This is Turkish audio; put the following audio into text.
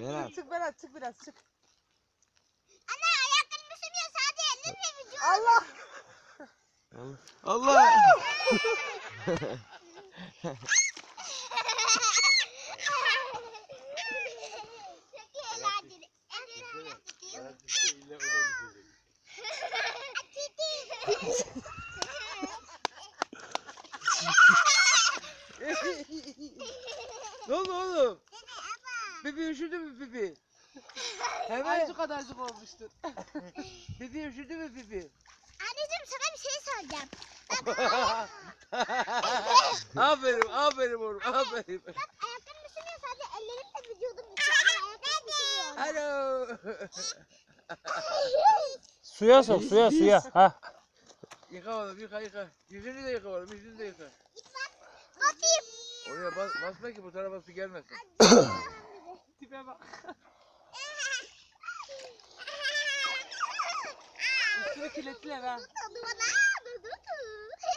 Berat. Çık Berat, çık biraz, çık. Anne ayaklarım üşümüyor, sadece ellerim ve vücudum. Allah! Allah. Çok eğlenceli. Ellerim tutuyor. Ne oldu oğlum? Pipi üşüdü mü Pipi? Hemen şu kadarcık olmuştur. Pipi üşüdü mü Pipi? Anneciğim sana bir şey soracağım. Aferin, aferin oğlum, aferin. Ayaklarım üşümüyor, sadece ellerim ve vücudum üşüyor. Ama ayaklarım üşümüyor. Alo. Suya sok, suya. Ha. Yıka oğlum, yıka. Yüzünü de yıka oğlum, yüzünü de yıka. Bakayım. Oraya basma ki bu tarafa su gelmesin. Tipe bak. Üstüne kilitler ha. Dur bana. Dur.